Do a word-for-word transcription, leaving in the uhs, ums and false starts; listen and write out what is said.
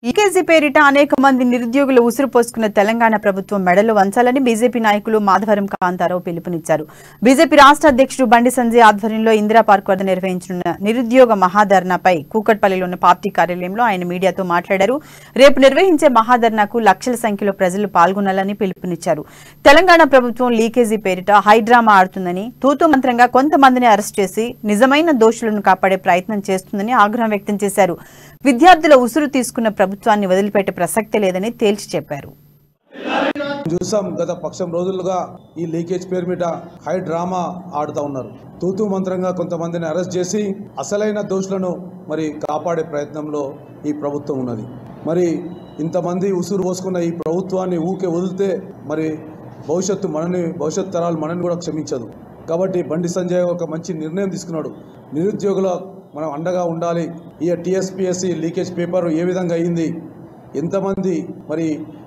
Leakage పేరిట అనేక మంది నిరుద్యోగులు ఉసురు పోసుకున్న తెలంగాణ ప్రభుత్వం మెడలు వంచాలని బీజేపీ నాయకులు మాధవరం కాంతారావు పిలుపునిచ్చారు. బీజేపీ రాష్ట్ర అధ్యక్షుడు బండి సంజయ్ ఆధ్వర్యంలో ఇందిరా పార్క్ వద్ద నిర్వహించనున్న నిరుద్యోగ మహాధర్నాపై కూకట్పల్లిలోని పార్టీ కార్యాలయంలో ఆయన మీడియాతో మాట్లాడారు. రేపు నిర్వహించే మహాధర్నాకు లక్షల సంఖ్యలో ప్రజలు పాల్గొనాలని పిలుపునిచ్చారు. తెలంగాణ ప్రభుత్వం లీకేజీ పేరిట హైడ్రామా ఆడుతుందని, తూతు మంత్రంగా కొంతమందిని అరెస్ట్ చేసి నిజమైన దోషులను కాపాడే ప్రయత్నం చేస్తుందని ఆగ్రహం వ్యక్తం చేశారు. విద్యార్థుల ఉసురు తీసుకున్న ప్రభుత్వాన్ని వదిలిపెట్టే ప్రసక్తే లేదని తేల్చి చెప్పారు. చూసాం గత పక్షం రోజులుగా ఈ లీకేజ్ పేరు మీద హై డ్రామా ఆడుతూ ఉన్నారు. తూతూ మంత్రంగా కొంతమందిని అరెస్ట్ చేసి అసలైన దోషులను మరి కాపాడే ప్రయత్నంలో ఈ ప్రభుత్వం ఉన్నది. మరి ఇంతమంది ఉసురు పోసుకున్న ఈ ప్రభుత్వాన్ని ఊకే వదిలితే మరి భవిష్యత్తు మనని భవిష్యత్ తరాలు మనని కూడా క్షమించదు. కాబట్టి బండి సంజయ్ ఒక మంచి నిర్ణయం తీసుకున్నాడు. నిరుద్యోగుల మనం అండగా ఉండాలి. ఈ టీఎస్పీఎస్సీ లీకేజ్ పేపర్ ఏ విధంగా అయింది, ఎంతమంది మరి